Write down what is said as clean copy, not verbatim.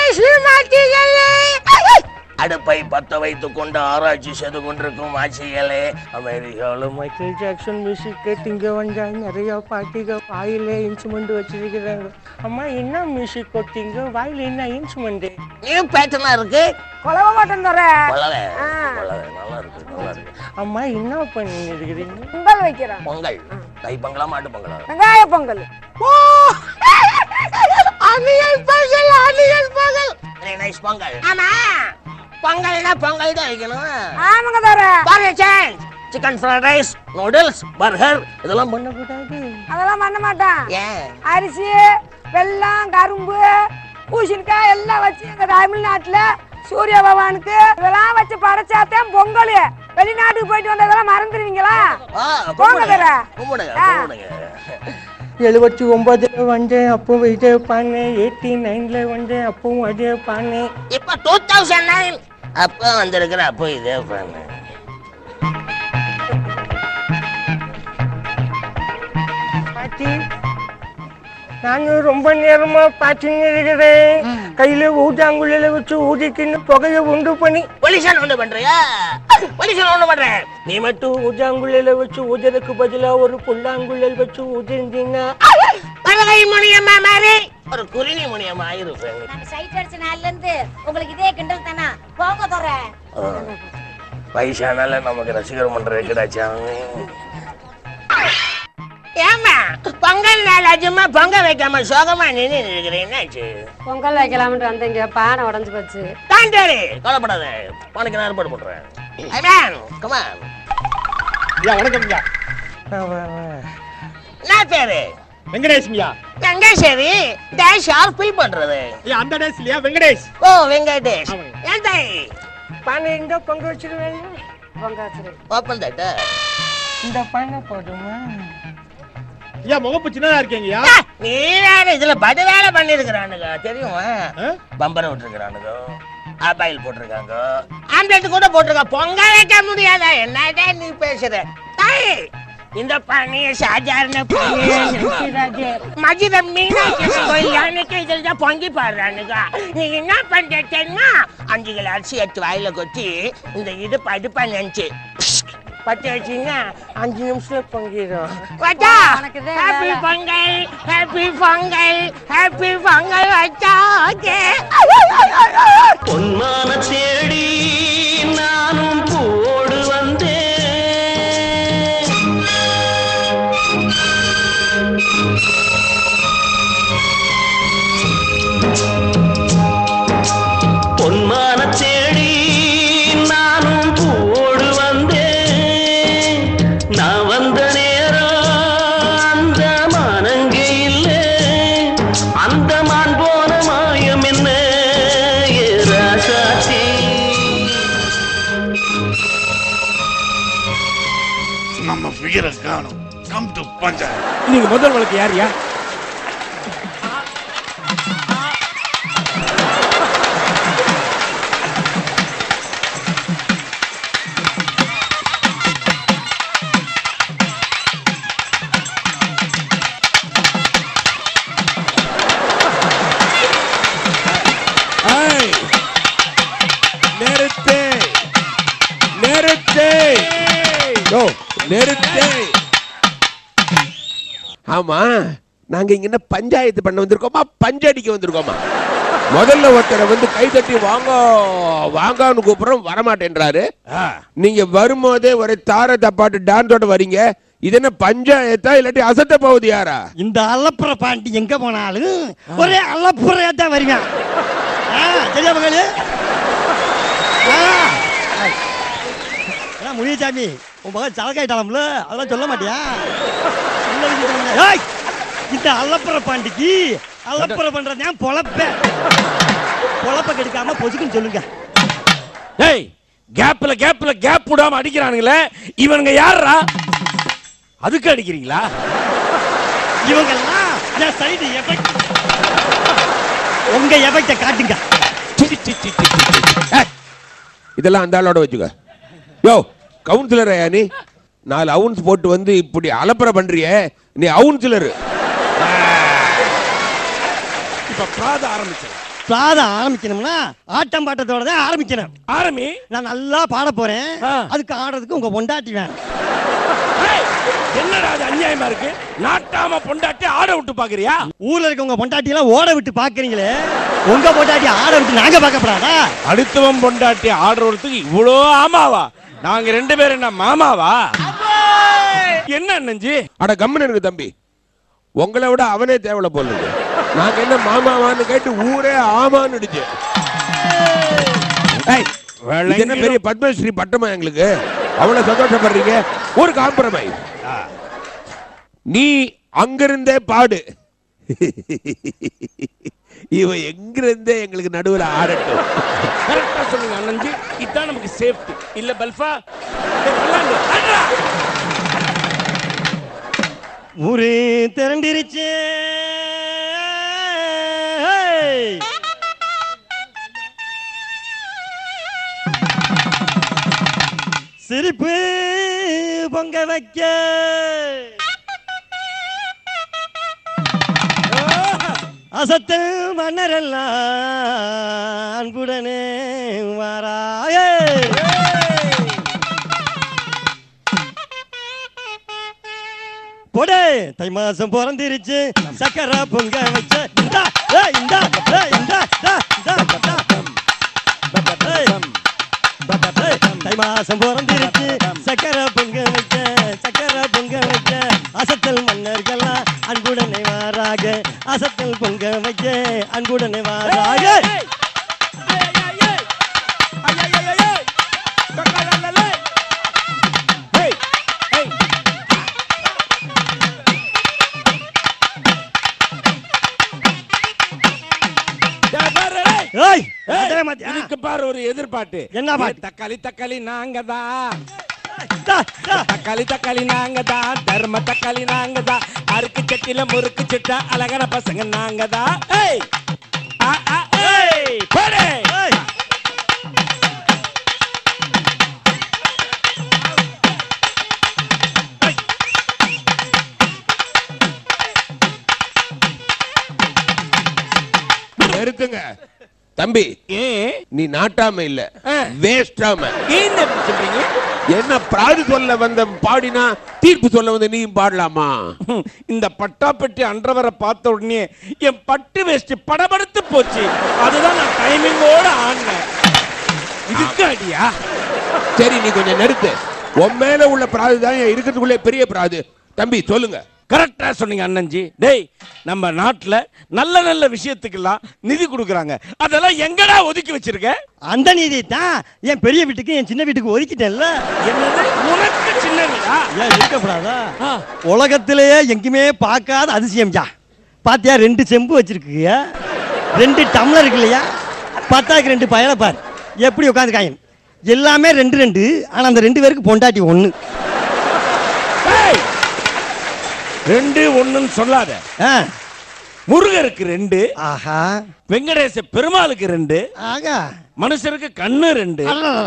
அடுப்பை பத்த வைத்துக் கொண்டு ஆராய்ச்சி செய்து கொண்டிருக்கும் ஆட்சிகளே, அமெரிக்காவில் மைக்கேல் ஜாக்சன் மியூசிக் கேட்டு இங்கே வந்தாங்க. நிறைய பாட்டிங்க வாயில இன்ஸ்ட்ருமெண்ட் வச்சிருக்கிறாங்க. அம்மா என்ன மியூசிக் கொட்டிங்க, வாயில என்ன இன்ஸ்ட்ருமெண்ட்? நியூ பேட்டர்னா இருக்கு. கொலவ மாட்டம் தர. கொலவே நல்லா இருக்கு, நல்லா இருக்கு. அம்மா என்ன பண்ணி இருக்கிறீங்க? பொங்கல் வைக்கிறேன். பொங்கல் தை பொங்கலா மாட்டு பொங்கலா? வெங்காய Pongal. Onion Pongal, onion Pongal. Very nice Pongal. ஆமா, பொங்கல்னா பொங்கல் தான் வைக்கணும். ஆமாங்க தர. பாருங்க change. Chicken fried rice, noodles, burger இதெல்லாம் பண்ண கூடாது. அதெல்லாம் பண்ண மாட்டான். ஏன்? அரிசி, வெல்லம், கரும்பு, பூசணிக்காய் எல்லாம் வச்சு எங்க தமிழ்நாட்டுல சூரிய பகவானுக்கு இதெல்லாம் வச்சு படைச்சாத்தான் பொங்கல். வெளிநாட்டுக்கு போயிட்டு வந்ததெல்லாம் மறந்துடுவீங்களா? போங்க தர. 79 வந்தேன், அப்போ இதே பானே. 89 வந்தேன், அப்பவும் அதே பானே. இப்ப 2009 அப்போ வந்திருக்கிற அப்போ இதே பானே. பாட்டி, நானும் ரொம்ப நேரமா பாத்துன்னு இருக்கிறேன். கையில ஊதாங்குள்ள வச்சு ஊதிக்கின்னு புகைய உண்டு பண்ணி பொலிஷன் ஒண்ணு பண்றியா? பொலிஷன் ஒண்ணு பண்றேன். நீ மட்டும் ஊதாங்குள்ள வச்சு ஊதறதுக்கு பதிலா ஒரு புல்லாங்குழல் வச்சு ஊதிருந்தீங்கன்னா பலகை முனியம்மா மாதிரி ஒரு குருணி முனியம்மா ஆயிருப்பேன். நான் சைட் அடிச்ச நாள்ல இருந்து உங்களுக்கு இதே கிண்டல் தானா? போங்க தர. வயசானால நமக்கு ரசிகர் மன்றம் இருக்குதாச்சா? ஏமா பொங்கல் நாள் அஜுமா பொங்க வைக்காம சோகமா நின்று இருக்கிறேன். என்னாச்சு? பொங்கல் வைக்கலாம்னு வந்தீங்க, பானை உடஞ்சு போச்சு. தாண்டேரி கவலைப்படாத, உனக்கு நான் ஏற்பாடு பண்றேன். கமான். வணக்கம்யா. என்ன பேரு? வெங்கடேஷ்யா. வெங்கடேஸ்வரி டேஷ் ஆர் ஃபில் பண்றது. அந்த டேஷ் இல்லையா, வெங்கடேஷ். ஓ வெங்கடேஷ். ஏன் தாய் பானை இந்த பொங்க வச்சிருவேன். பொங்க வச்சிரு. ஓப்பன் தட்ட. இந்த பானை போடுமா? ஐயா முகப்பு சின்னதா இருக்கீங்கயா. நீ வேற இதுல பதிவேலை பண்ணிருக்கிறானுங்க தெரியுமா? பம்பரை விட்டுருக்கிறானுங்க, ஆபாயில் போட்டிருக்காங்க, ஆம்லெட் கூட போட்டிருக்காங்க. பொங்க வைக்க முடியாதா? என்னடா நீ பேசுற? தாய் இந்த பானைய சாதாரண மஜித மீனாட்சி கோயிலுக்கு இதுல பொங்கி பாடுறானுங்க. நீ என்ன பண்ற தெரியுமா? 5 கிலோ அரிசி எடுத்து வாயில கொட்டி இந்த இது படுப்பா நினைச்சு பத்து வச்சீங்க 5 நிமிஷத்துல பொங்கிடும். Happy Pongal, happy Pongal, happy Pongal வச்சா. பொன்மான தேடி நானும் போடு வந்தேன். பொன்மான தேடி நானும் போடு வந்தேன். நான் வந்த நேரம் அந்த மானங்க இல்லை. அந்த மான் போன மாயம் என்ன ராசாத்தி. நம்ம ஃபிகரை காணும். Come to panchayat. நீங்க முதல் வழக்கு யாரியா? ஆமா, நாங்க இங்க என்ன பஞ்சாயத்து பண்ண வந்திருக்கோமா, பஞ்சடிக்க வந்திருக்கோமா? முதல்ல ஒருத்தரை வந்து கை தட்டி வாங்க வாங்கன்னு கூப்பிடுறோம், வரமாட்டேன்றாரு. நீங்க வரும்போதே ஒரு தார தப்பாட்டு டான்ஸோட வரீங்க. இது என்ன பஞ்சாயத்தா இல்லாட்டி அசத்த போகுது யாரா? இந்த அலப்புற பாண்டி எங்க போனாலும் ஒரே அலப்புறையா தான் வருவேன். சரியா மகளே? முனியசாமி உன் மகன் சலக்காயிட்டாலும்ல, அதெல்லாம் சொல்ல மாட்டியா? இந்த அலப்புற பாண்டிக்கு அலப்புற பண்றதா பொழப்ப கெடுக்காம பொசுக்குன்னு சொல்லுங்க. டேய், கேப்ல கேப் விடாம அடிக்கிறானுங்களே, இவனுங்க யாரா? அதுக்கு அடிக்கிறீங்களா? இவங்கெல்லாம் என் சைடு எஃபெக்ட். உங்க எஃபெக்ட காட்டுங்க. இதெல்லாம் அந்த ஆளோட வச்சுக்க. யோ கவுன்சிலர் ஐயா, நீ 4 அவுன்ஸ் போட்டு வந்து இப்படி அலப்பற பண்றிய, நீ அவுன்சிலர். இப்ப பிராத ஆரம்பிச்சு சாதம் ஆரம்பிக்கணும்னா ஆட்டம் பாட்டத்தோட தான் ஆரம்பிக்கணும். ஆரம்பி. நான் நல்லா பாட போறேன், அதுக்கு ஆடுறதுக்கு உங்க பொண்டாட்டி வேணும். என்னடா அது அநியாயமா இருக்கு? நாட்டாம பொண்டாட்டி ஆட விட்டு பாக்குறியா? ஊர்ல இருக்க உங்க பொண்டாட்டி எல்லாம் ஓட விட்டு பாக்குறீங்களே, உங்க பொண்டாட்டி ஆட விட்டு நாங்க பார்க்கப்படாதா? அடுத்தவன் பொண்டாட்டி ஆடுறதுக்கு இவ்வளோ ஆமாவா? நாங்க 2 பேரும் என்ன மாமாவா? என்ன அண்ணஞ்சி? அட கம்மன் இருக்கு தம்பி, உங்களை விட அவனே தேவலை போலுங்க. நாங்க என்ன மாமாவான்னு கேட்டு ஊரே ஆமான்னு இடிச்சு. என்ன பெரிய பத்மஸ்ரீ பட்டமா எங்களுக்கு? அவ்வளவு சந்தோஷப்படுறீங்க. ஒரு காம்ப்ரமைஸ், நீ அங்கிருந்தே பாடு, இவ எங்கிருந்தே எங்களுக்கு நடுவில் ஆடட்டும். கரெக்டா சொல்லுங்க அண்ணஞ்சி, இதான் நமக்கு சேஃப்டி. இல்ல பல்ஃபா ஊரு திரண்டிருச்சு, சிரிப்பு பொங்க வைக்க, அசத்து மன்னரெல்லாம் அன்புடனே வாராயே. போடே தை மாசம் பிறந்திருச்சு, சக்கரை பொங்க வச்ச, இந்தா இந்தா இந்தா தை மாசம் பிறந்திருச்சு, சக்கரை பொங்க வச்ச, சக்கரை பொங்க வச்ச, அசத்தல் மன்னர்கள்லாம் அன்புடனே வாராக, அசத்தல் பொங்க வைக்க அன்புடனே வாராக. இதுக்கு பாரு ஒரு எதிர்பார்ட்டு. என்ன பாட்டு? தக்காளி தக்காளி நாங்கதான், தக்காளி தக்காளி நாங்கதான், தர்ம தக்காளி நாங்கதான், அருக்கு சட்டில முறுக்கு சிட்டா அழகான பசங்க நாங்கதான். நிறுத்துங்க தம்பி, நீ நாட்டாம இல்ல வேஸ்டாம. என்ன பிராது சொல்ல வந்த பாடினா தீர்ப்பு சொல்ல வந்த நீ பாடலாமா? இந்த பட்டாப்பட்டி அன்றவரை பார்த்த உடனே என் பட்டு வேஸ்ட் படபடுத்து போச்சு. அதுதான் நான் டைமிங்கோட ஆடினேன். இதுக்கு அடியா? சரி நீ கொஞ்சம் நிறுத்து. உன் மேல உள்ள பிராது தான் இருக்கிறதுக்குள்ளே பெரிய பிராது. தம்பி சொல்லுங்க. கரெக்டா சொன்னீங்க அண்ணன்ஜி. டேய், நம்ம நாட்டுல நல்ல நல்ல விஷயத்துக்கெல்லாம் நிதி கொடுக்கறாங்க. அதெல்லாம் எங்கடா ஒதுக்கி வச்சிருக்க? அந்த நிதி தான் என் பெரிய வீட்டுக்கு என் சின்ன வீட்டுக்கு ஒதுக்கிட்டேன்ல. என்னது உனக்கு சின்ன வீடா? ஏன் இருக்கக்கூடாதா? உலகத்திலேயே எங்கேயுமே பார்க்காத அதிசயம்யா. பாத்தியா 2 செம்பு வச்சிருக்கியா, 2 டம்ளர் இருக்கு இல்லையா, 10க்கு 2 பயல பாரு எப்படி உட்காந்துருக்காங்க. எல்லாமே 2 ஆனா அந்த 2 பேருக்கு பொண்டாட்டி 1. 2 1ன்னு சொல்லாத. முருகருக்கு 2, ஆஹா, வெங்கடேச பெருமாளுக்கு 2, ஆகா, மனுஷருக்கு கண்ணு 2.